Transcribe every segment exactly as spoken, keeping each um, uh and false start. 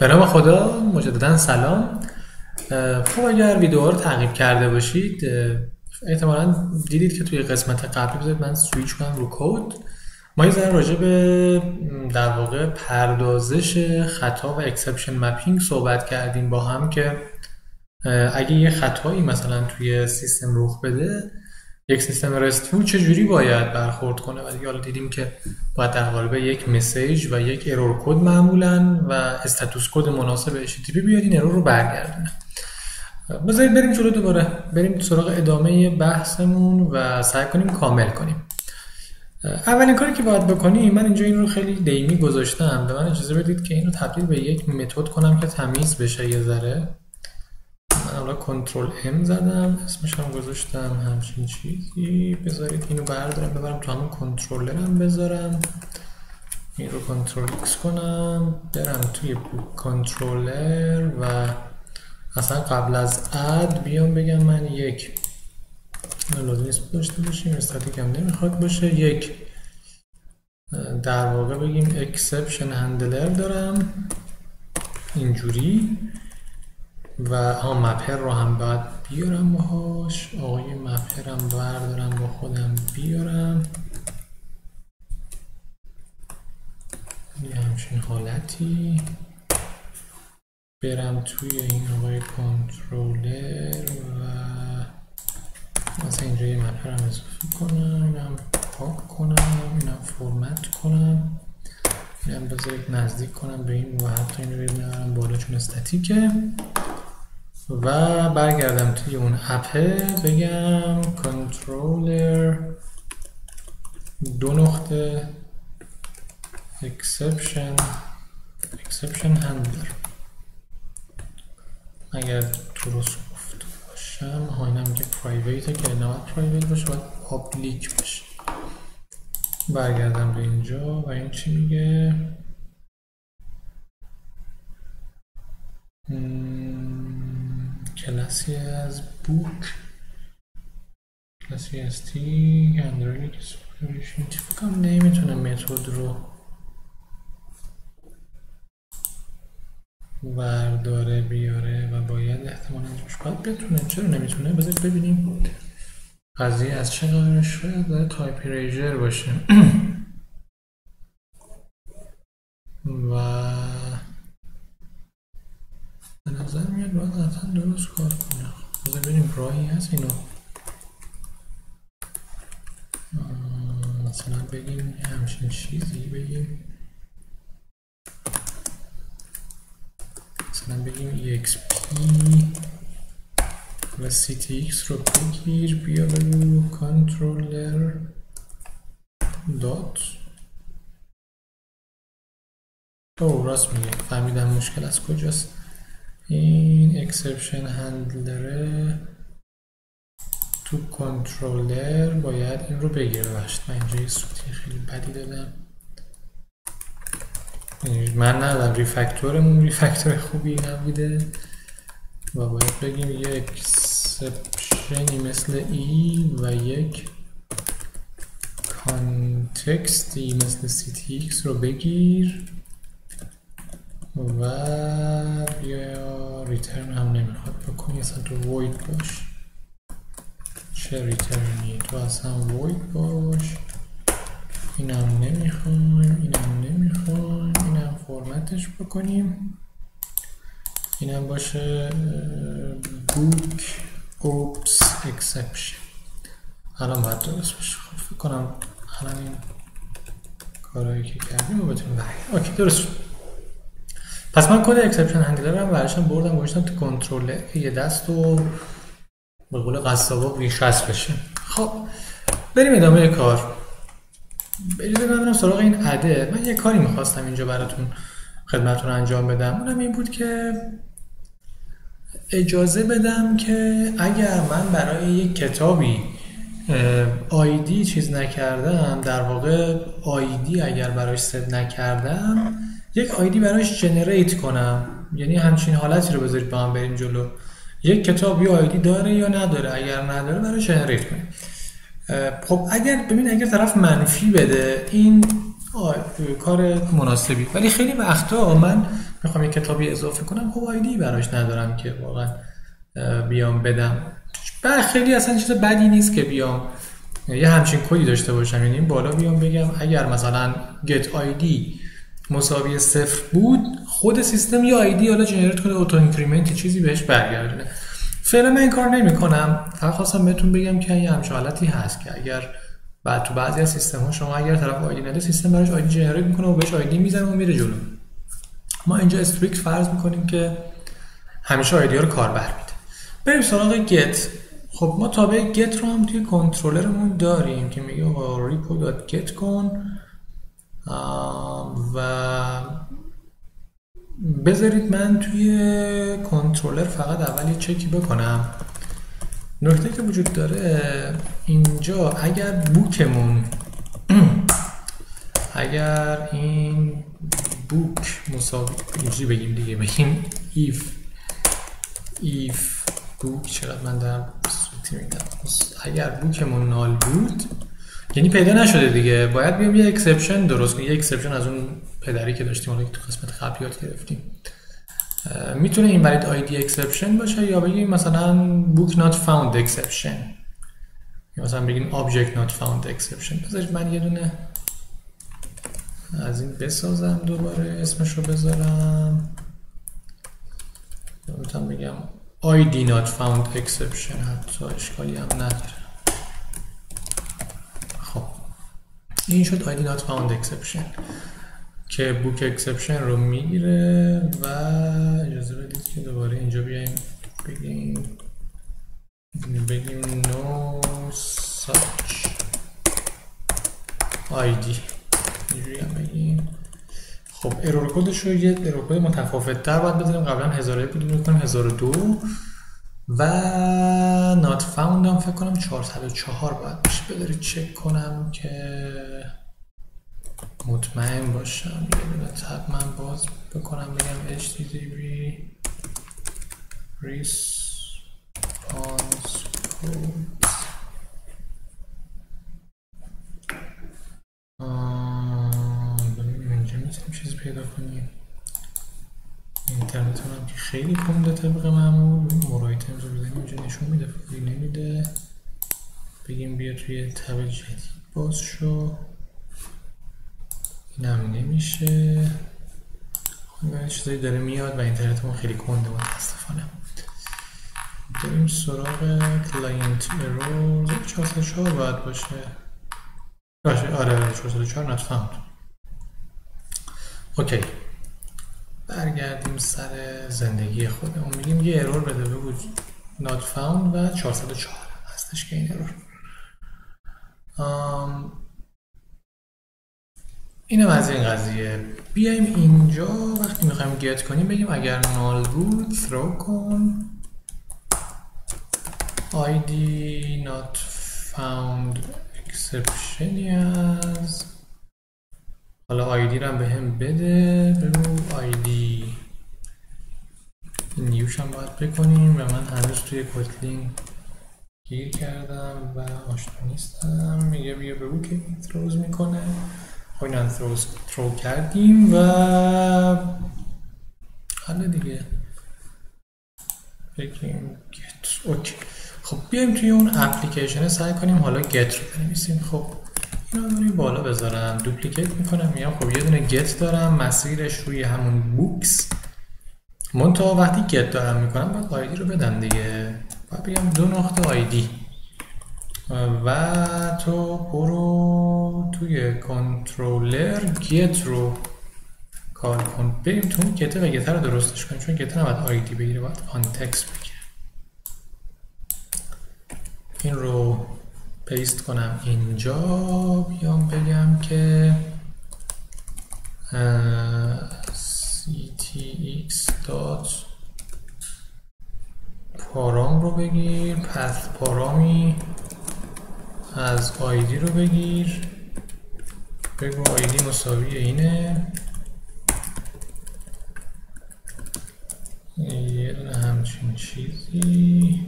به نام خدا، مجددا سلام. خب اگر ویدیوها رو تعقیب کرده باشید احتمالاً دیدید که توی قسمت قبلی، بذارید من سویچ کنم رو کد، ما یه ذره راجع به در واقع پردازش خطا و اکسپشن مپینگ صحبت کردیم با هم که اگه یه خطایی مثلا توی سیستم رخ بده، یک سیستم رستفول چجوری باید برخورد کنه. و دیگه حالا دیدیم که باید در قالب یک مسیج و یک ارور کد معمولاً و استاتوس کد مناسب اچ تی تی پی بیاد این ارور رو برگردونه. بذارید بریم جلو، دوباره بریم سراغ ادامه بحثمون و سعی کنیم کامل کنیم. اولین کاری که باید بکنیم، من اینجا این رو خیلی دیمی گذاشتم، به من اجازه بدید که این رو تبدیل به یک متد کنم که تمیز بشه یه ذره. من حالا کنترل ام زدم، اسمش هم گذاشتم همچین چیزی. بذارید اینو بردارم ببرم تو همون کنترلرم بذارم، این رو کنترل ایکس کنم، برم توی کنترلر و اصلا قبل از اد بیام بگم من یک لازم نیست داشته باشیم، استاتیک هم نمیخواد باشه، یک در واقع بگیم اکسپشن هندلر دارم اینجوری و ها مپر رو هم باید بیارم باهاش. آقای مپر هم بردارم با خودم بیارم یه همچین حالتی. برم توی این آقای کنترلر و مثلا اینجا یه مپر هم اضافه کنم، اینم پاک کنم، اینم فرمت کنم، اینم بذارید نزدیک کنم به این و حتی اینو ببینم بالا چون استاتیکه و برگردم توی اون اپه بگم کنترلر دو نقطه اکسپشن اکسپشن هندلر. اگر درست گفته باشم ها اینم میگه پرایویته که نباید پرایویت باشه، باید پابلیک باشه. برگردم به اینجا و این چی میگه؟ کلاسی از بوک، کلاسی از تی اندروید اکسپلوریشن تی فکرم نمیتونه متد رو ورداره بیاره و باید احتمالاً باید بتونه. چرا نمیتونه؟ بذارید ببینیم قضیه از چه قراره. شاید داره تایپ ایریجر باشه و به نظر میاد باید قطعا درست کار کنه. بذارید ببینیم راهی هست اینو مثلا بگیم همچین چیزی بگیم، مثلا بگیم ای اکس پی و سی تی ایکس رو بگیر بیا بگو کنترلر دات. او راست میگه، فهمیدم مشکل از کجاست. این اکسپشن هندلره تو کنترلر باید این رو بگیره. ببخشید من اینجا یه سوتی خیلی بدی دادم، من ندارم، ریفکتورمون ریفکتور خوبی نبوده و باید بگیم یک اکسپشنی مثل ای و یک کانتکستی مثل سی تی ایکس رو بگیر و بیا ریترن هم نمیخواد بکنی، اصلا تو وید باش. چه ریترنی؟ تو اصلا وید باش. اینم نمیخوایم، اینم نمیخوایم، اینم فرمتش بکنیم، اینم باشه بوک اوپس اکسپشن. الان باید درست باشه. خب فکر کنم الان این کارهایی که کردیم رو بتونیم برگردیم. اوکی درست شد. پس من کد اکسپشن هندلر رو برشتم بردم گذاشتم تو کنترل یه دست و به قول قصابا ریشست بشه. خب بریم ادامه کار. اجازه بدم سراغ این اده. من یه کاری میخواستم اینجا براتون خدمتتون انجام بدم، اونم این بود که اجازه بدم که اگر من برای یک کتابی آیدی چیز نکردم، در واقع آیدی اگر براش ست نکردم، یک آیدی براش جنریت کنم. یعنی همچین حالتی رو بذارید با هم بریم جلو. یک کتاب یا آیدی داره یا نداره، اگر نداره براش جنریت کنیم. خب اگر ببین اگر طرف منفی بده این کار مناسبی، ولی خیلی وقتا من میخوام یه کتابی اضافه کنم، خب آیدی براش ندارم که واقعا بیام بدم. بعد خیلی اصلا چیز بدی نیست که بیام یه همچین کدی داشته باشم، یعنی بالا بیام بگم اگر مثلا get id مساوی صفر بود، خود سیستم یه آیدی حالا جنریت کنه اوتو اینکریمنت چیزی بهش برگردونه. فعلا من این کار نمی کنم، فقط خواستم بهتون بگم که یه همچین حالتی هست که اگر بعد تو بعضی از سیستم ها شما اگر طرف آیدی نده، سیستم براش آیدی جنریت میکنه و بهش آیدی میزنه و میره جلو. ما اینجا استریکت فرض میکنیم که همیشه آیدی ها رو کاربر میده. بریم سراغ get. خب ما تابع get رو هم توی کنترلرمون داریم که میگه آقا repo.get کن و بذارید من توی کنترلر فقط اول یه چکی بکنم. نکته که وجود داره اینجا اگر بوکمون اگر این بوک مساوی اینجوری بگیم دیگه، بگیم if if بوک، چقدر من در صوتی میگم، اگر بوکمون نال بود یعنی پیدا نشده دیگه، باید بیام یه اکسپشن درست کنیم، یه اکسپشن از اون پدری که داشتیم اون که تو قسمت قبل یاد گرفتیم. میتونه این valid آیدی اکسپشن باشه یا بگیم مثلا book not found exception، یا مثلا بگیم object not found exception. بذارید من یه دونه از این بسازم، دوباره اسمش رو بذارم، میتونم بگم آیدی not found exception، حتی اشکالی هم نداره. خب این شد آیدی not found exception که بوک اکسپشن رو میگیره و اجازه بدید که دوباره اینجا بیایم بگیم بگیم no such آیدی، اینجوری هم بگیم. خب ارور کدش رو یه ارور کد متفاوت تر باید بذاریم، قبلا هزار و یک بود میکنیم هزار و دو و not found هم فکر کنم چهارصد و چهار باید بشه. بذارید چک کنم که مطمئن باشم، یه دونه تب من باز بکنم بگم اچ تی تی پی response code. ببینیم اینجا میتونیم چیز پیدا کنیم. اینترنت هم که خیلی کنده طبق معمول، مرایت هم رو بزنیم اینجا نشون میده، فیلی نمیده. بگیم بیا توی تب جدید باز شو، این هم نمیشه. خب چیزایی داره میاد و اینترنتمون خیلی کنده متاسفانه. بریم سراغ کلاینت ارور. چهارصد و چهار باید باشه باشه آره آره چهارصد و چهار not found. اوکی برگردیم سر زندگی خودمون، میگیم یه ارور بده بگو not found و چهارصد و چهار هستش که این ارور. آم اینم از این قضیه. بیایم اینجا وقتی میخوایم گت کنیم بگیم اگر نال بود throw کن آیدی not found exception از، حالا آیدی رو هم به هم بده، بگو آیدی نیوش هم باید بکنیم و من هنوز توی کوتلین گیر کردم و آشنا نیستم. میگه بیا بگو که این throws میکنه، این هم throw کردیم و حالا دیگه بگیم get. اوکی خب بیایم توی اون اپلیکیشن سعی کنیم حالا get رو بنویسیم. خب اینو داریم بالا بذارم، دوپلیکیت میکنم، میگم خب یه دونه get دارم مسیرش روی همون بوکس، منتها وقتی get دارم میکنم باید آیدی رو بدم دیگه، باید بگم دو نقطه آیدی و تو برو توی کنترلر گت رو کار کن. بریم تو اون گت و گت رو درستش کنیم، چون گت نباید آیدی بگیره، باید کانتکست بگیره. این رو پیست کنم اینجا، بیام بگم که ctx dot پارام رو بگیر، پس پارامی از آیدی رو بگیر، بگو آیدی مساوی اینه، یه دونه همچین چیزی.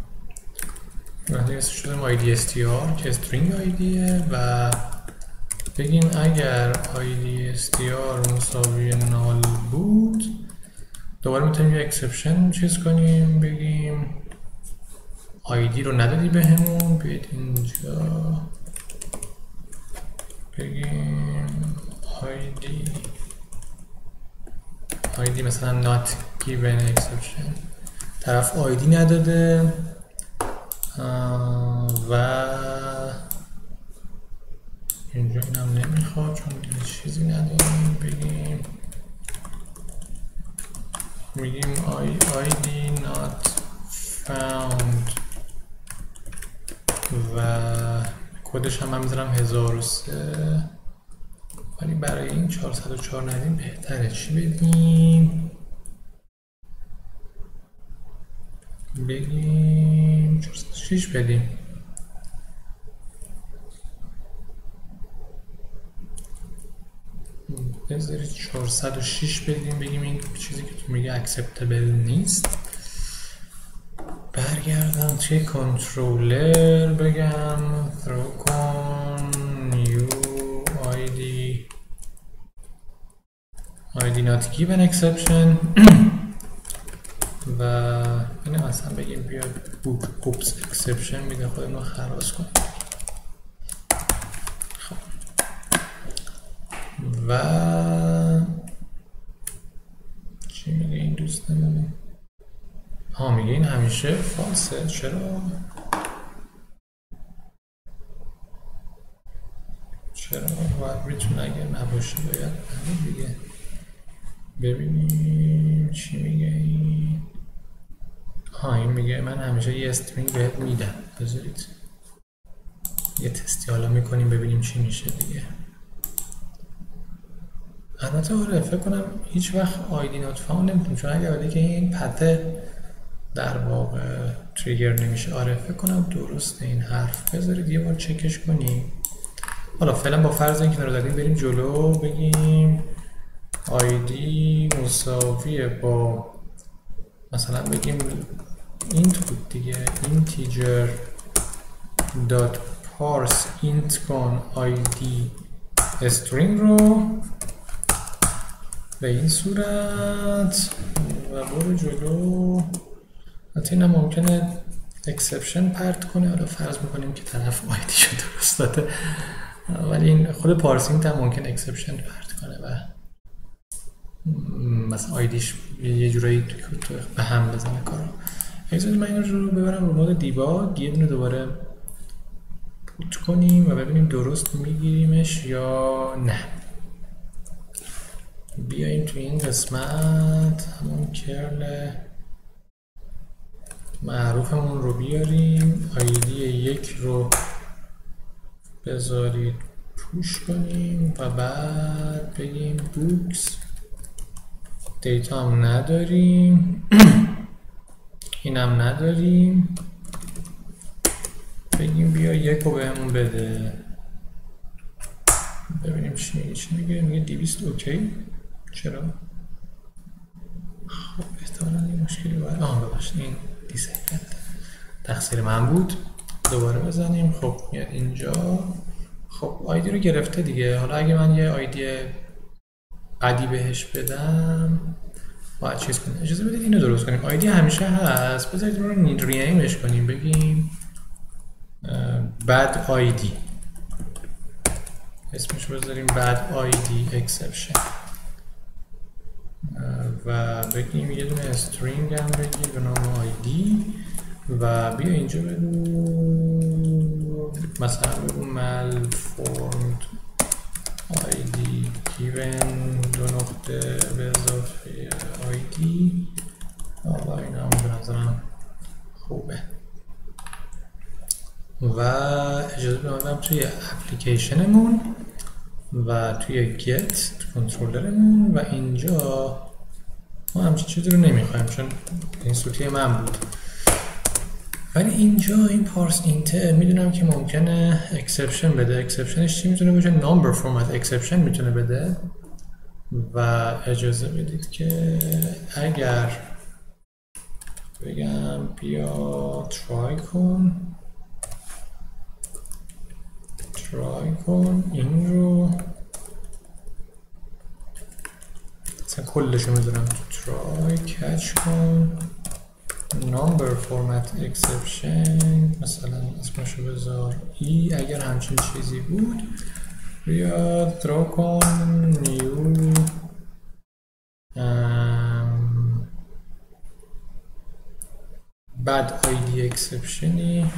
وقتی اسم شدم آیدی str که string آیدیه و بگیم اگر آیدی str مساوی نال بود، دوباره میتونیم یه اکسپشن چیز کنیم، بگیم آیدی رو ندادی به همون، بیاید اینجا بگیم آیدی آیدی مثلا not given exception، طرف آیدی نداده و اینجا اینم نمیخواد چون دیگه چیزی نداریم، بگیم بگیم آیدی not found و کدش هم من میذارم هزار و سه، ولی برای این چهارصد و چهار ندیم بهتره. چی بدیم؟ بگیم چهارصد و شش بدیم. بذارید چهارصد و شش بدیم، بگیم این چیزی که تو میگه اکسپتبل نیست. برگردم توی کنترلر، بگم throw کن new id id not given exception و اینه مثلا بگیم بیاد oops exception میده خودمون رو خلاص کنیم. خب و چی میگه این دوستمون؟ ها میگه این همیشه فالسه. چرا؟ چرا؟ باید میتونه اگر نباشه باید دیگه. ببینیم چی میگه این. ها این میگه من همیشه یه استرینگ بهت میدم. بذارید یه تستی حالا میکنیم ببینیم چی میشه دیگه. البته آره فکر کنم هیچ وقت آیدی نات فاوند نمیتونیم، چون اگه بده که این پته در واقع تریگر نمیشه. آره فکر کنم درسته این حرف. بذارید یه بار چکش کنیم. حالا فعلا با فرض اینکه رو زدیم بریم جلو، بگیم آیدی مساویه با مثلا بگیم اینت بود دیگه، اینتیجر دات پارس اینت کن آیدی استرینگ رو به این صورت و برو جلو. حتی اینم ممکنه اکسپشن پرت کنه. حالا فرض میکنیم که طرف آیدی شده درست داده، ولی این خود پارسینگ هم ممکن اکسپشن پرت کنه و مثلا آیدیش یه جورایی به هم بزنه کارو. اگه من این رو ببرم رو مود دیباگ، یه دونه دوباره پوت کنیم و ببینیم درست میگیریمش یا نه. بیاییم تو این قسمت همون کرل معروفمون رو بیاریم، آیدی یک رو بذارید پوش کنیم و بعد بگیم بوکس دیتا هم نداریم اینم نداریم، بگیم بیا یک رو بهمون بده ببینیم چی میگه. چی میگه؟ میگه دویست اوکی. چرا؟ خب احتمالا این مشکلی باید آه بباشت این دیسیبل تقصیر من بود. دوباره بزنیم. خب میاد اینجا. خب آیدی رو گرفته دیگه. حالا اگه من یه آیدی قدی بهش بدم باید چیز کنیم. اجازه بدید اینو درست کنیم. آیدی همیشه هست. بذارید رو رینیمش کنیم، بگیم bad آیدی، اسمش بذاریم bad آیدی exception و بگیم یه دونه استرینگ هم بگیم به نام آیدی و بیا اینجا بگو مثلا بگو malformed آیدی given دو نقطه به اضافه آیدی. حالا این هم به نظرم خوبه و اجازه بدم توی اپلیکیشنمون و توی get کنترلرمون و اینجا ما همچین چیزی رو نمیخوایم چون این سوتی من بود، ولی اینجا این پارس اینتر میدونم که ممکنه اکسپشن بده. اکسپشنش چی میتونه باشه؟ نامبر فرمت اکسپشن میتونه بده و اجازه بدید که اگر بگم بیا ترای کن ترای کن این رو مثلا کلشو میذارم تو ترای کچ کن نامبر فورمت اکسپشن مثلا اسمشو بذار ای اگر همچین چیزی بود بیاد درا کن نیو بعد آیدی اکسپشنی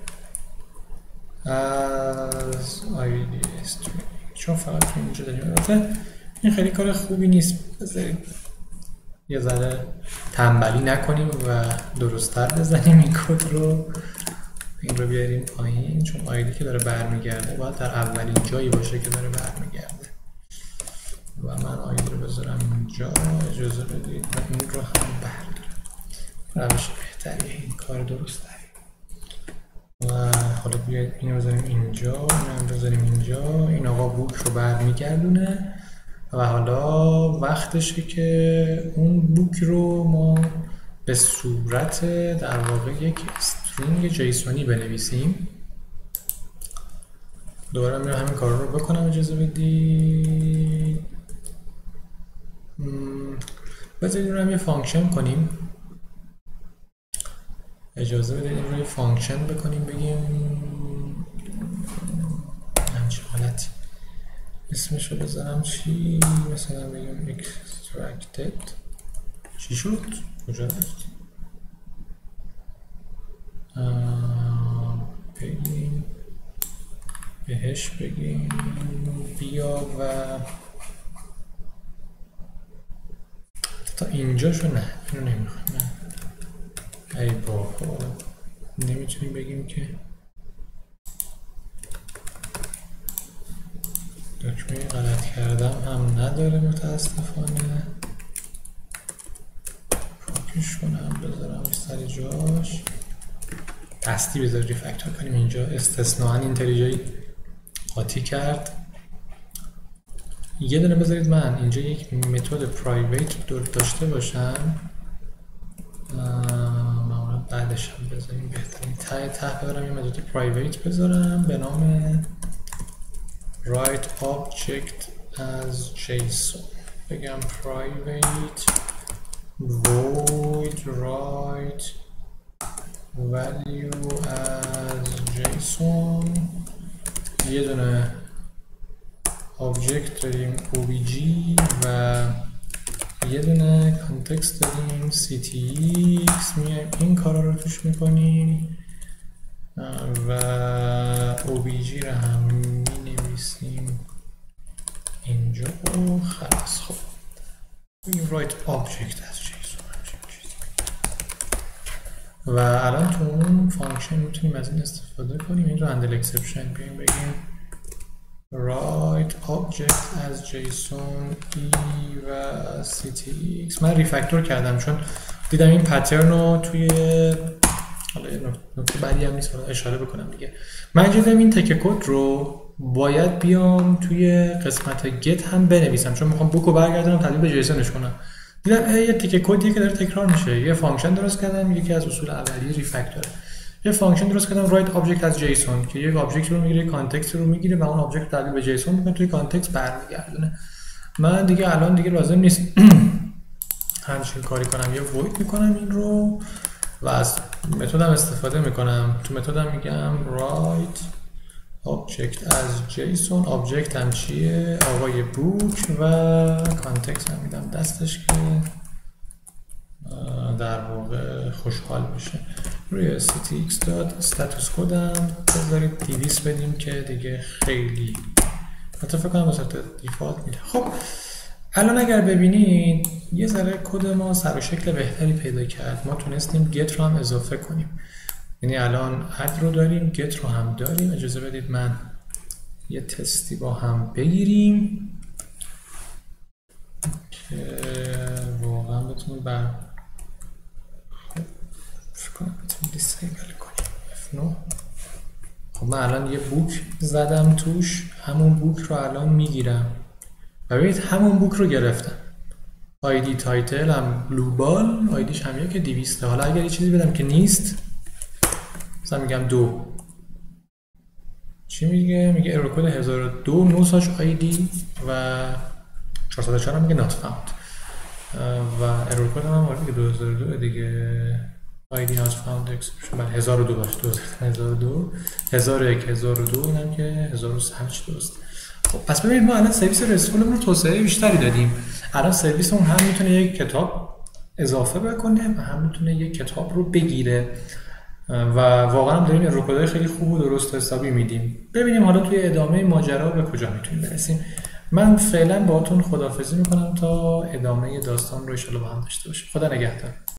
از آیدی استرینگ چون فقط تو اینجا داریم. البته این خیلی کار خوبی نیست، بذارید یه ذره تنبلی نکنیم و درست‌تر بزنیم این کد رو. این رو بیاریم پایین چون آیدی که داره برمیگرده باید در اولین جایی باشه که داره برمیگرده و من آیدی رو بذارم اینجا. اجازه بدید و این رو هم بردارم. روش بهتریه، این کار درست داریم. و حالا بیاید این رو بذاریم اینجا، این رو بذاریم اینجا. این آقا بوک رو برمیگردونه و حالا وقتشه که اون بوک رو ما به صورت در واقع یک استرینگ جیسونی بنویسیم. دوباره میرم همین کار رو بکنم. اجازه بدید بذارید رو هم یه فانکشن کنیم. اجازه بدید این رو یه فانکشن بکنیم، بگیم همچه حالتی اسمش رو بذارم چی؟ مثلا بگیم extracted. چی شد؟ کجا داشت؟ بگیم بهش بگیم بیا و تا اینجا شو نه اینو نمیخوام. ای بابا نمیتونیم بگیم که دکمه غلط کردم هم نداره متاسفانه. پاکش کنم بذارم سر جاش. دستی بذار ریفکتور کنیم. اینجا استثناً اینتلیجی قاطی کرد. یه دونه بذارید من اینجا یک متد پرایویت داشته باشم. معمولا بعدش هم بذاریم بهترین ته ته بذارم یه متد پرایویت بذارم به نام write object as json. بگم private void write value as json. یه دونه object داریم obj و یه دونه کانتکست داریم ctx. میایم این کارا رو توش میکنیم و obj رو هم مینویسیم اینجا و خلاص. خب این write object as json و الان تو اون فانکشن میتونیم از این استفاده کنیم. این رو هندل اکسپشن بیایم بگیم write object as json e و ctx. من ریفکتور کردم چون دیدم این پترن رو توی حالا یه نکته بعدی هم نیست اشاره بکنم دیگه. من دیدم این تکه کد رو باید بیام توی قسمت گت هم بنویسم چون میخوام بوک رو برگردونم تبدیل به جیسونش کنم. دیدم یه تیکه کدیه که داره تکرار میشه. یه فانکشن درست کردم، یکی از اصول اولیه ریفکتوره. یه فانکشن درست کردم write object as json که یک آبجکت رو میگیره، کانتکست رو میگیره و اون آبجکت تبدیل به جیسون میکنه، توی کانتکست برمیگردونه. من دیگه الان دیگه لازم نیست همچین کاری کنم. یه void میکنم این رو و از متدم استفاده میکنم. تو متدم میگم write object as json. آبجکت هم چیه؟ آقای بوک و کانتکست هم میدم دستش که در واقع خوشحال بشه. روی ctx داد استاتوس کدم بذارید دویست بدیم که دیگه خیلی حتی فکر کنم واسه دیفالت میده. خب الان اگر ببینید یه ذره کد ما سر و شکل بهتری پیدا کرد. ما تونستیم گت رو هم اضافه کنیم. یعنی الان اد رو داریم، گت رو هم داریم. اجازه بدید من یه تستی با هم بگیریم که واقعا بتونیم بر فکر کنم بتونیم دیسیبل کنیم اف نه. خب من الان یه بوک زدم توش، همون بوک رو الان میگیرم و ببینید همون بوک رو گرفتم. آیدی تایتل هم گلوبال، آیدیش هم یه که دویسته. حالا اگر یه چیزی بدم که نیست مثلا میگم دو چی میگه؟ میگه ارور کد هزار و دو نوساش آیدی و چهارصد و چهار هم میگه نات فاوند و ارور کد هم هم که دو هزار و دو دیگه آیدی نات فاوند اکسپشن. بله هزار و دو باشه، هزار و دو هزار و یک هزار و دو اینم که هزار و سه چی درست. خب پس ببینید ما الان سرویس رستفولمون رو توسعه بیشتری دادیم. الان سرویسمون هم میتونه یک کتاب اضافه بکنه و هم میتونه یک کتاب رو بگیره و واقعا هم داریم ارور کدهای خیلی خوب و درست حسابی میدیم. ببینیم حالا توی ادامه ماجرا به کجا میتونیم برسیم. من فعلا باهاتون خداحافظی میکنم تا ادامه داستان رو ان شاءالله با هم داشته باشیم. خدا نگهدار.